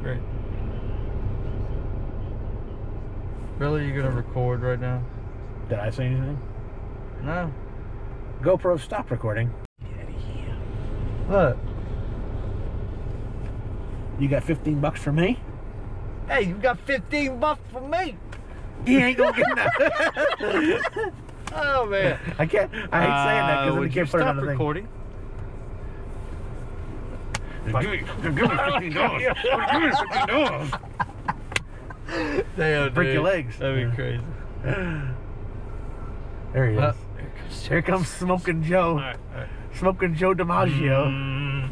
Great. Really, you gonna record right now? Did I say anything? No. GoPro, stop recording. Get out of here. What? You got 15 bucks for me? Hey, you got 15 bucks for me. He ain't gonna get nothing. Oh man. I hate saying that because then you can't put it on the thing. Recording? Give me $15. Give me $15. Damn, Break your legs. That'd be crazy. There he is. Here comes Smoking Joe. All right. Smoking Joe DiMaggio.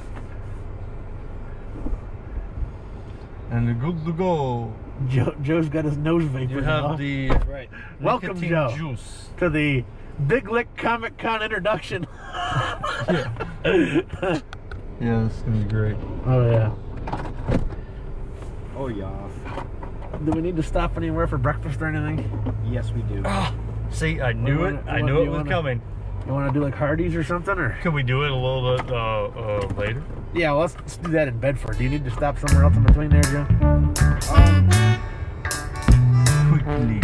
And the good to go. Joe's got his nose vapor. You have the Welcome, nicotine Joe, juice to the Big Lick Comic Con introduction. Yeah. Yeah, this is gonna be great. Oh yeah. Oh yeah. Do we need to stop anywhere for breakfast or anything? Yes, we do. See, I knew it. I knew it was coming. You want to do like Hardee's or something, or? Could we do it a little bit later? Yeah, well, let's do that in Bedford. Do you need to stop somewhere else in between there, Joe? Quickly.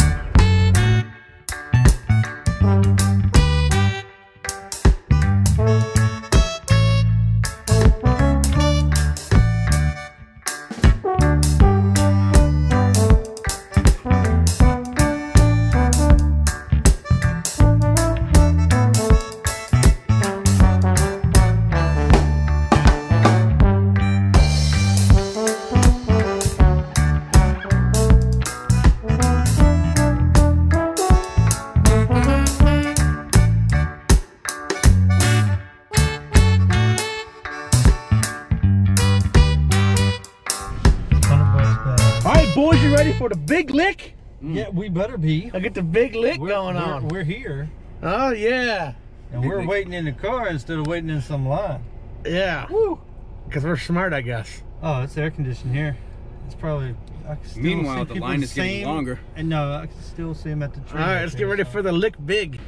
Boys, you ready for the Big Lick? Yeah, we better be. I get the Big Lick going on. We're here. Oh, yeah. And we're waiting in the car instead of waiting in some line. Yeah. Woo. Because we're smart, I guess. Oh, it's air conditioned here. It's probably... I can still Meanwhile, see the people line is the getting same, longer. And no, I can still see them at the train. All right, let's get ready for the Lick Big.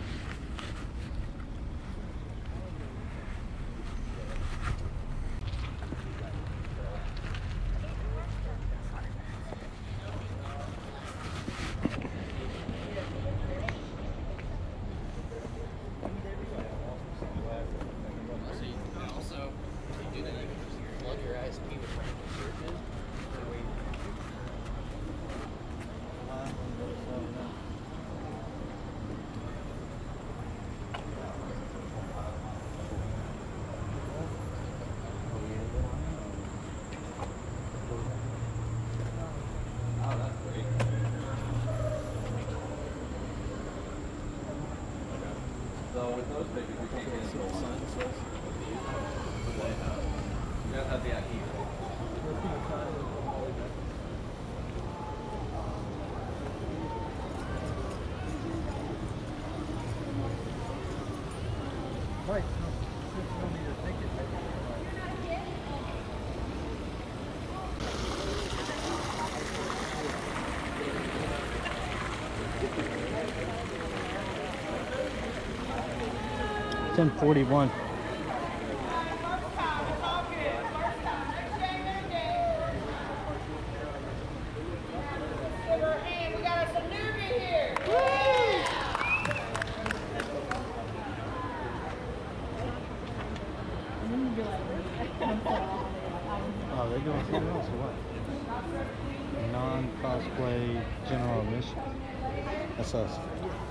So with those pictures, we can't get into the sun source. You gotta have that heat. Right. You don't need a ticket. It's 10:41. Oh, they're doing something else or what? Non-cosplay general admission. That's us.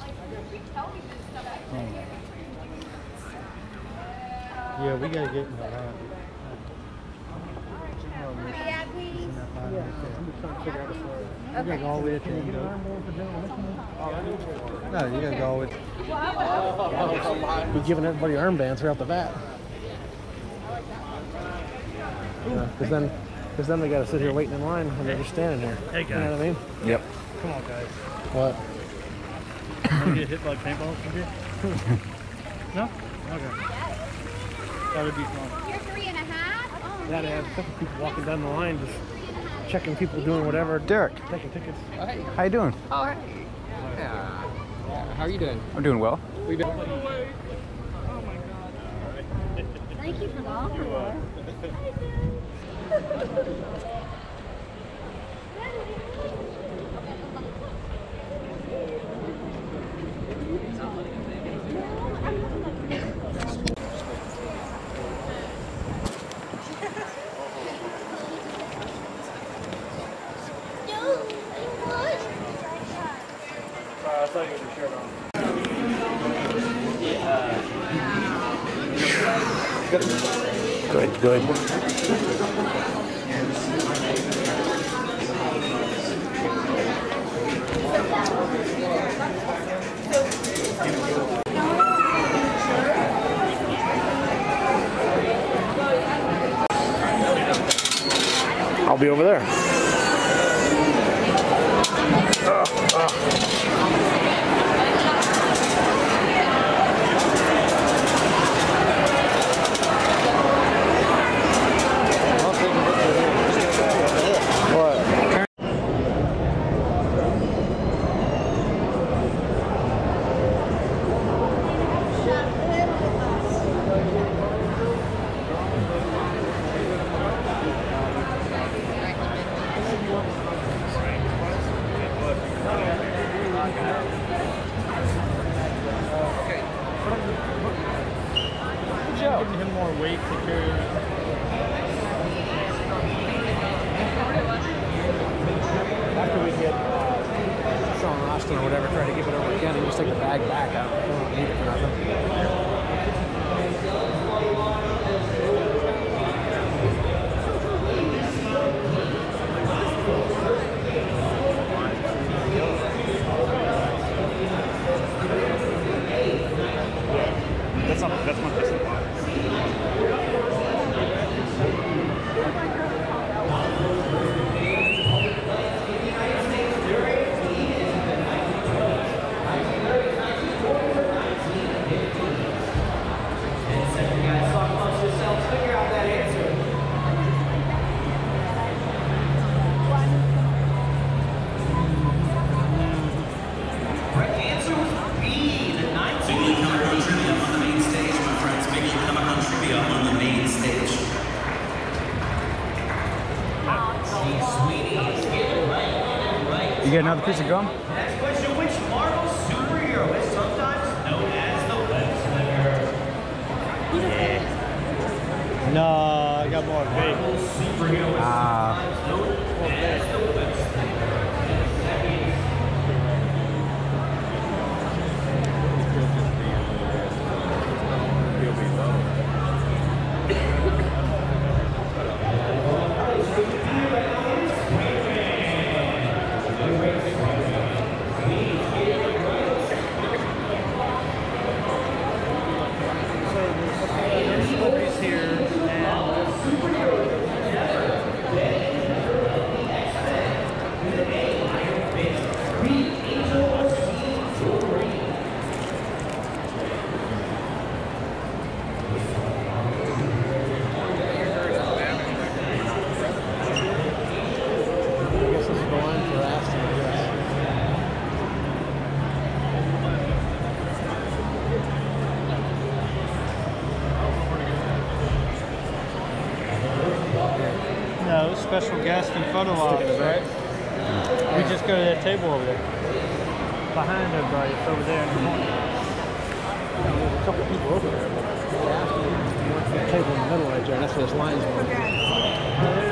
Yeah, we gotta get in the line. You gotta go all the way to the end. No, you gotta go all the way. Be giving everybody armbands right off the bat. Because then they got to sit here waiting in line when they're just standing here. Hey, guys. You know what I mean? Yep. Come on, guys. What? Want to get hit by paintballs from here? No? Okay. That would be fun. You're 3.5? Oh, Yeah, they have a couple people walking down the line just checking people doing whatever. Derek, Taking tickets. Oh, hey. how you doing? Oh, hey. Yeah. How are you doing? I'm doing well. We've been... thank you for the offer. saw you with your shirt on. Good, good. I'll be over there. Giving him more weight to carry around. After we hit Sean Austin or whatever, try to give it over again and just take the bag back. I don't need it for nothing. That's my best advice. You get another piece of gum? Next question, which Marvel superhero is sometimes known as the web slingers? No, I got more big. Marvel superhero is sometimes known as the web slinger. No, special guest and photo ops, right? We just go to that table over there. Behind everybody, it's over there in the corner. There's a couple people over there, but they asked me to work the table in the middle right there, and that's where this line's going.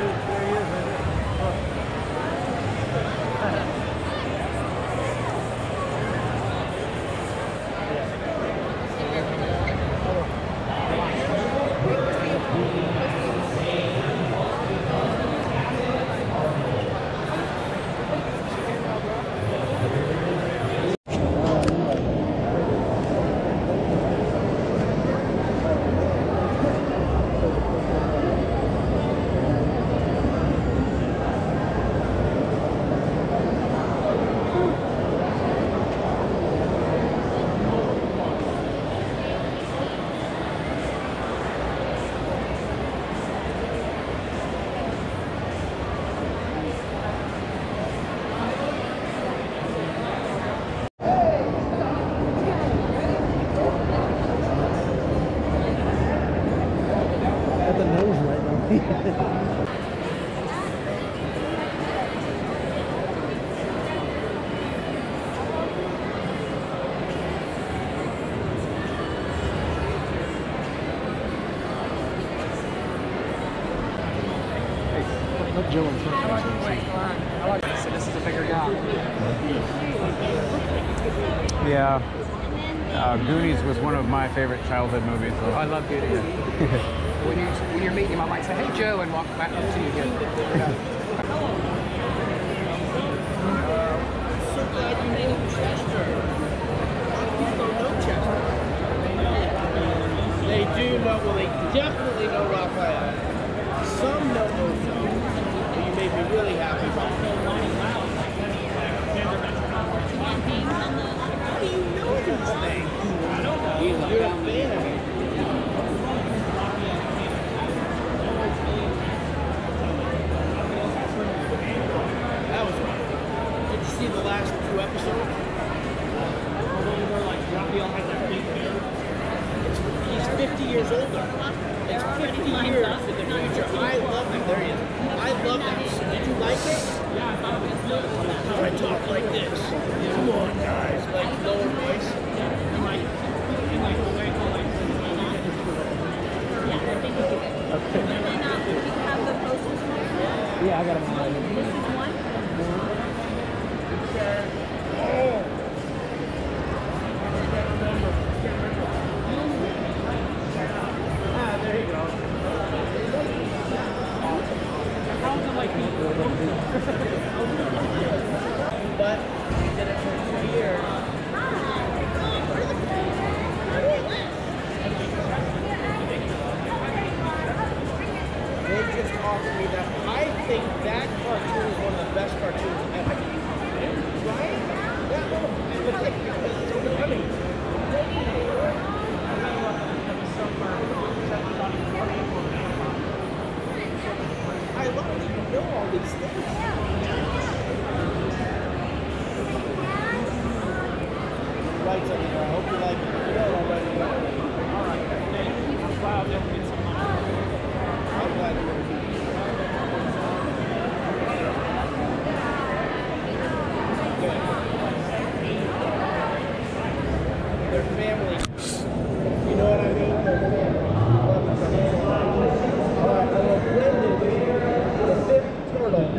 Let Joe in front. I like this. So this is a bigger guy. Yeah. Goonies was one of my favorite childhood movies. So. I love Goonies. when you're meeting him, I might say, "Hey Joe," and walk back up to you again. So glad you named Chester. People know Chester. They do know, well, they definitely know Raphael. Some know Otho. You made me really happy about that. How do you know these things? I don't know. You're a fan. That was fun. Did you see the last 2 episodes? He's 50 years older. It's 50 years in the future. I love it. There he is. I love that. Did you like it? Yeah, I thought it was good. I talk like this. Come on, guys. Like lower voice. Yeah, I got him on. This is one. There you go. But he did it for 2 years. They just offered me that. I think that cartoon is one of the best cartoons ever. Right? That little I love that you know all these things. Right, so I hope you like it. You know already. All right. I'm glad you'll get some money. I'm glad you're going to be. Their family. You know what I mean? Their family. All right, I'm going to blend it. The fifth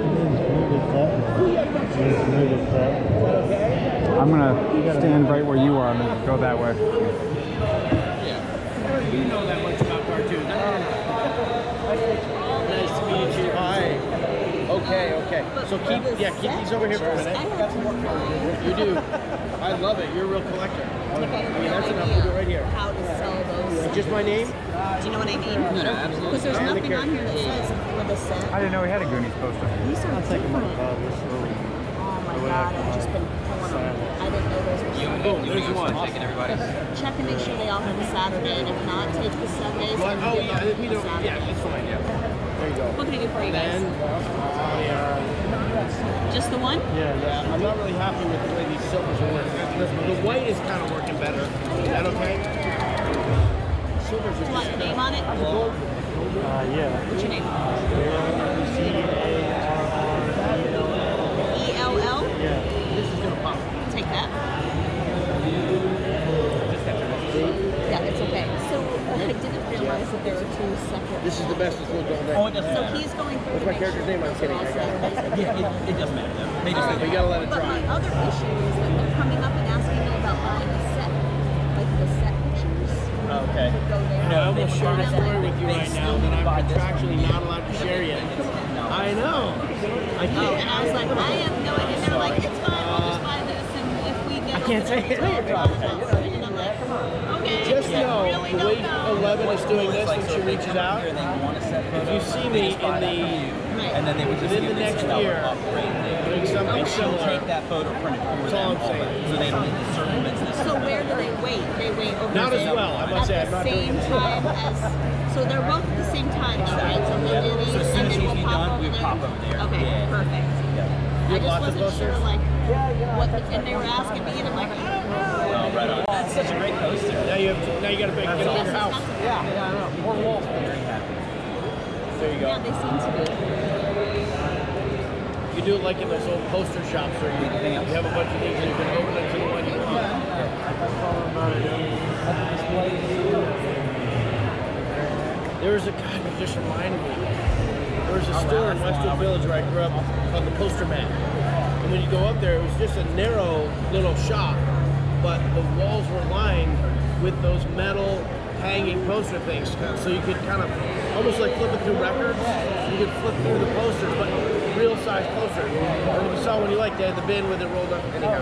turtle. Okay? I'm gonna stand right where you are and then go that way. Yeah. You know that much about cartoons. Nice to meet you. Hi. Okay. So keep these over here for a minute. You do. I love it. You're a real collector. I mean, that's enough. We'll do it right here. How to sell those? Just my name? Do you know what I mean? No, absolutely. Because there's nothing on here that says with a set. I didn't know we had a Goonies poster. These are different. Oh my god, I've just been pulling them. I didn't know those were Boom, there's one. Taking everybody. Check and make sure they all have a Saturday, and if not, take the Sundays and Oh, give yeah, them we a don't, Saturday. yeah, it's fine, yeah. There you go. What can I do for you guys? Just the one? Yeah, I'm not really happy with the way these silvers are working. The white is kind of working better. Is that okay? Silvers Do are you want just your name on it? Yeah. What's your name? C-A-R-R-E-L-L. E-L-L? Yeah. This is gonna pop. Take that. Yeah, it's okay. So I didn't realize that there were 2 separate. This is the best it's looked all day. Oh, it doesn't So matter. he's going through. What's my character's name? I'm kidding. Yeah, it doesn't matter. They just But you gotta let it But my dry. other issue is that they're coming up and asking me about buying a set, like the set pictures. Okay. To go there. I almost shared a And story then, with you right now that I'm contractually not allowed to share yet. I know. I Oh, can't. and I was like, I have no idea. They're like, it's fine, we'll just buy this, and if we get. I can't say it. And I'm like, okay. Just I know really the don't way know. 11 is doing this when she reaches out. Here, they want a set photo. If you see me in the and then they would just within give the this next seller year upgrade there. doing something And she'll similar, take that photo printed for That's all them I'm saying. already, so they don't need to circumvent this. So where do they wait? They wait over Not as there well, I must say. at I'm the not doing same it. time as. So they're both at the same time, though, right? So they do these, So as soon and as then these we'll get pop done, over we there. pop over there. Okay, Yeah. perfect. Yeah. I have just lots of wasn't sure, posters? like, what, and they were asking me, and I'm like, I don't know. Oh, right on. That's such a great poster. now you got to get a bigger house. Yeah, I know. More walls. Very happy. There you Yeah, go. they seem to be. You do it like in those old poster shops where you have a bunch of things and you can open it to the one you want. There was a guy that just reminded me. There was a store in Westwood Village where I grew up called the Poster Man. And when you go up there, it was just a narrow little shop, but the walls were lined with those metal hanging poster things. So you could kind of, almost like flipping through records, you could flip through the posters, but real size posters. And if you saw one you liked, they had the bin with it rolled up anyhow.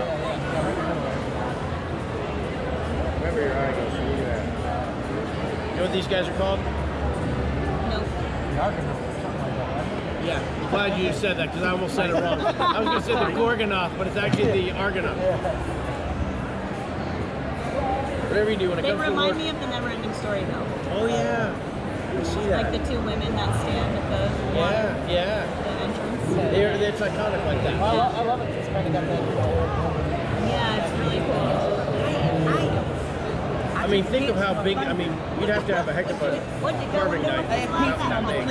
Remember your Argos. Look at that. You know what these guys are called? No. Yeah, I'm glad you said that because I almost said it wrong. I was going to say the Gorgonov, but it's actually the Argonaut. Whatever you do when it They comes to remind work. me of the Neverending Story, though. Oh yeah, you see that? Like the two women that stand at the water, Yeah, the entrance. it's iconic like that. I love it. It's kind of got that. Yeah, it's really cool. I mean, think of how big. I mean, you'd have to have a heck of a carving knife. That big.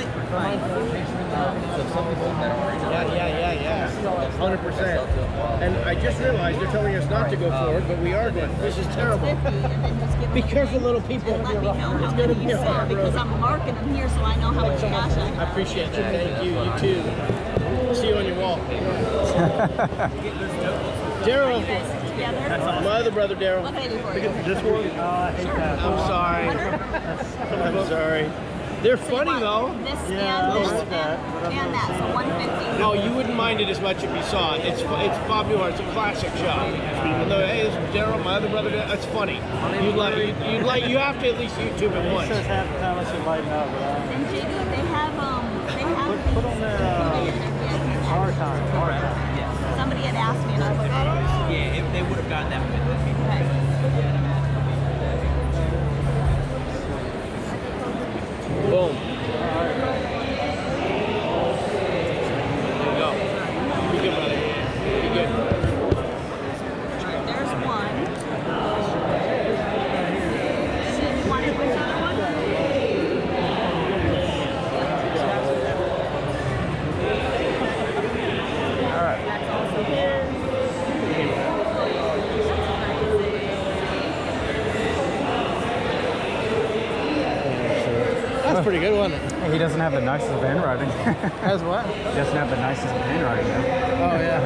Yeah. 100%. And I just realized they're telling us not to go forward, but we are going. This is terrible. Be careful, little people. Let me know how It's going to many be you a saw hard because road. I'm marking them here so I know how much cash I I have. appreciate that. Thank you. You too. See you on your wall. Daryl. Together? My other brother, Daryl. What can I do for you? This one? Oh, I hate that. I'm sorry. I'm sorry. They're funny though. This Yeah, I and this like that, but I've and never that, so seen it. 150. No, you wouldn't mind it as much if you saw it. It's Bob Newhart. It's a classic shot. And the, hey, this is Daryl, my other brother. It's funny. You have to at least YouTube it He once. says half the time I should lighten up, but And Jigu, they have put on their our time. Somebody had asked me and I was like, I don't know. Yeah, if they would have gotten that with them. Okay. Boom. There you go. Be good, brother. Be good. There's one. So you want to put another one? All right. That's also here. That's pretty good, wasn't it? He doesn't have the nicest handwriting. As what? He doesn't have the nicest handwriting, though. Oh yeah.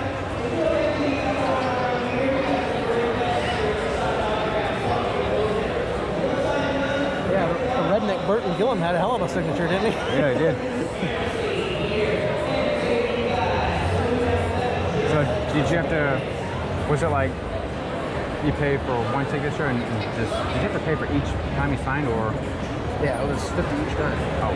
Yeah, redneck Burton Gillum had a hell of a signature, didn't he? Yeah, he did. So, did you have to? Was it like you pay for one signature and just? Did you have to pay for each time you signed, or? Yeah, it was 50 each time. Oh.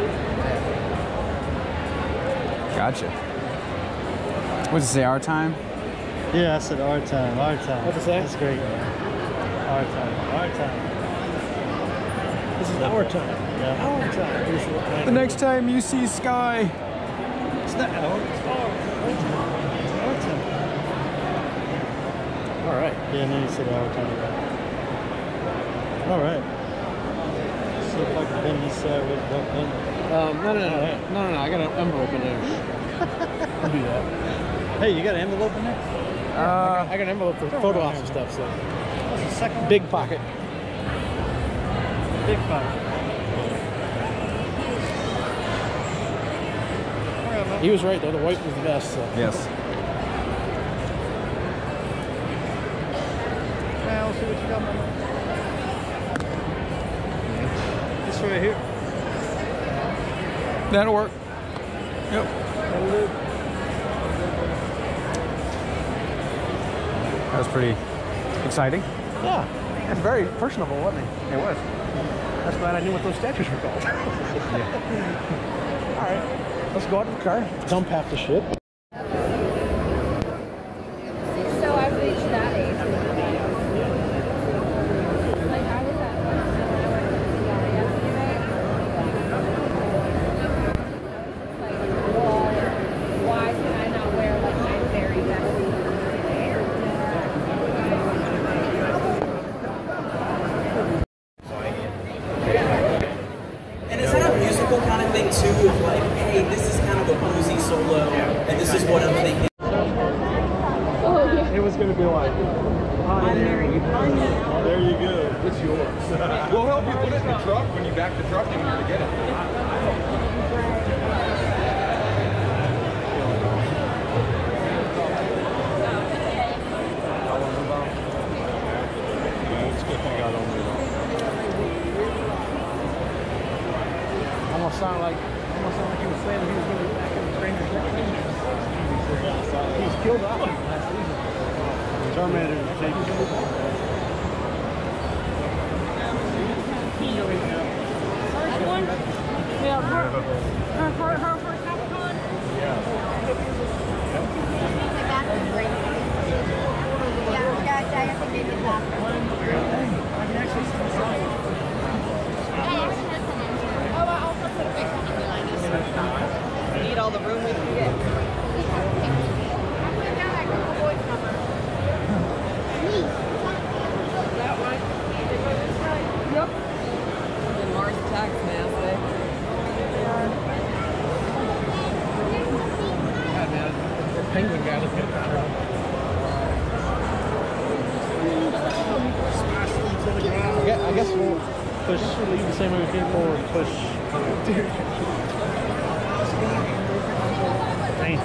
Gotcha. What does it say? Our time? Yeah, I said our time. Our time. What's it say? That's great. Our time. Our time. This is our time. Yeah. Our time. Here's what kind The next time you see Sky. It's not our time. Our time. All right. Yeah, and then you said our time. All right. See if I can bend this side with what bend. No. I got an envelope in there. I'll do that. Hey, you got an envelope in there? I got an envelope for photo ops and stuff. So That's the second one. big pocket. Big pocket. He was right though. The white was the best. So. Yes. Now, see what you got, man. This right here. That'll work. Yep. That'll do. That was pretty exciting. Yeah. That's very personable, wasn't it? It was. That's glad I knew what those statues were called. All right. Let's go out to the car. Dump half the shit. So I've reached that age. Like I was at when I went to the yesterday. Like, why can I not wear like my very best And is that a musical kind of thing too? Of like, hey, this is kind of a bluesy solo, and this is what I'm thinking. It was going to be like, I'm married. There you go. It's yours. We'll help you put it in the truck when you back the truck in here to get it. killed off last season. Terminator tape. One? Yeah, her Capricorn? Yeah. Yeah, I have to make it back. Oh, I also put a big one behind us. We need all the room we can get. That one? Yep. The Mars Attacks mask, eh? God, man, the penguin guy looking at that. I guess we'll Push, leave the same way we came forward, push. Dude. Dang.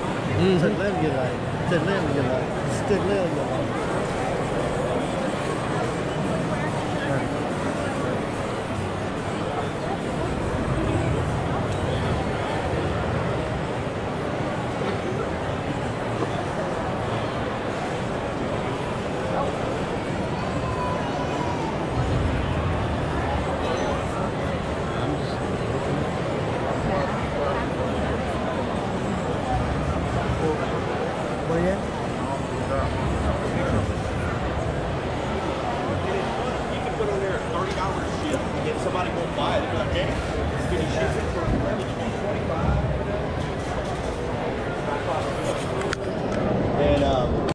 You can put on there a $30 ship and get somebody go buy it. They're like, hey, can you ship it for $25? And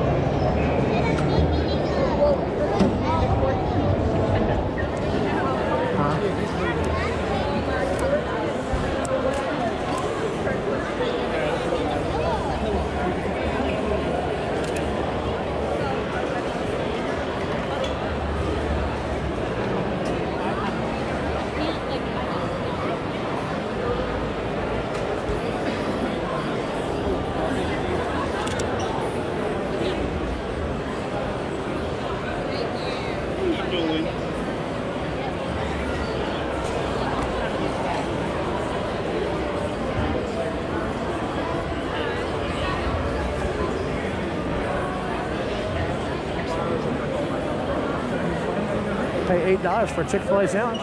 pay $8 for a Chick-fil-A sandwich.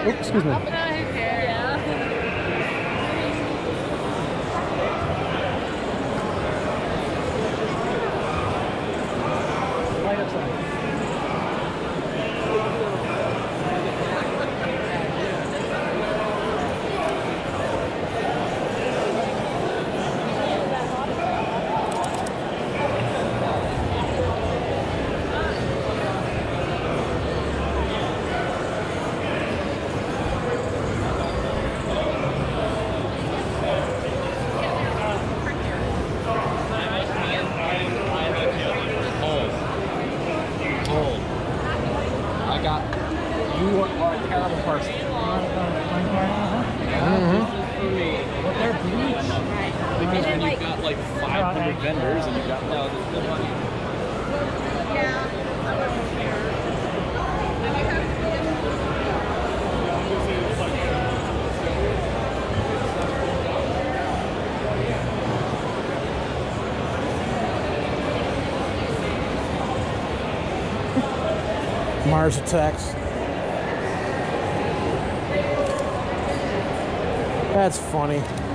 Oh, excuse me. Light up sign. I got. You are a terrible person. But they're bleach. Because when like- you've got like 500 vendors and you've got no, there's no money. Yeah, I wasn't sure. Mars Attacks. That's funny.